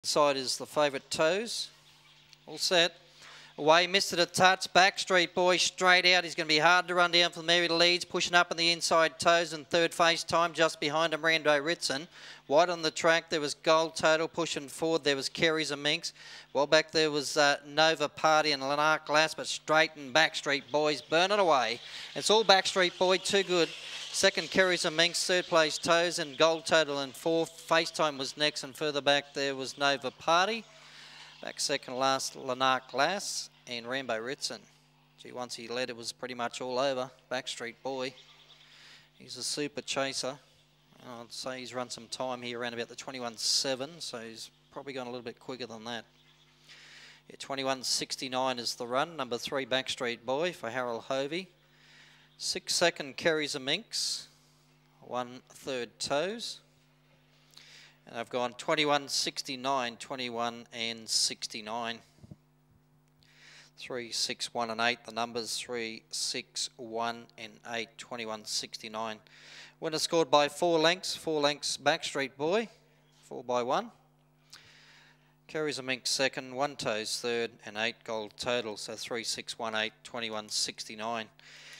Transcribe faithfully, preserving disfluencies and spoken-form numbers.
Side is the favourite Toes. All set. Away, missed it a touch. Backstreet Boy straight out. He's going to be hard to run down from Mary Leeds. Pushing up on the inside Toes and third face time. Just behind him, Rando Ritson. Wide on the track, there was Gold Total pushing forward. There was Kerry's and Minx. Well back there was uh, Nova Party and Lanark Glass, but straight and Backstreet Boys burning away. It's all Backstreet Boy, too good. Second, Kerry's and Minx. Third place, Toes and Gold Total. And fourth, FaceTime was next. And further back there was Nova Party. Back second last, Lanark Glass and Rambo Ritson. Gee, once he led, it was pretty much all over. Backstreet Boy. He's a super chaser. I'd say he's run some time here around about the twenty-one seven, so he's probably gone a little bit quicker than that. Yeah, twenty-one sixty-nine is the run. Number three, Backstreet Boy for Harold Hovey. Six second, Kerry's a Minx. One third, Toes. And I've gone twenty-one sixty-nine, twenty-one and sixty-nine. Three, six, one and eight. The numbers three, six, one and eight, twenty-one sixty-nine. Winner scored by four lengths. Four lengths, Backstreet Boy. Four by one. Kerry's a Minx second, one Toes third, and eight Gold Total. So three, six, one, eight, twenty-one sixty-nine.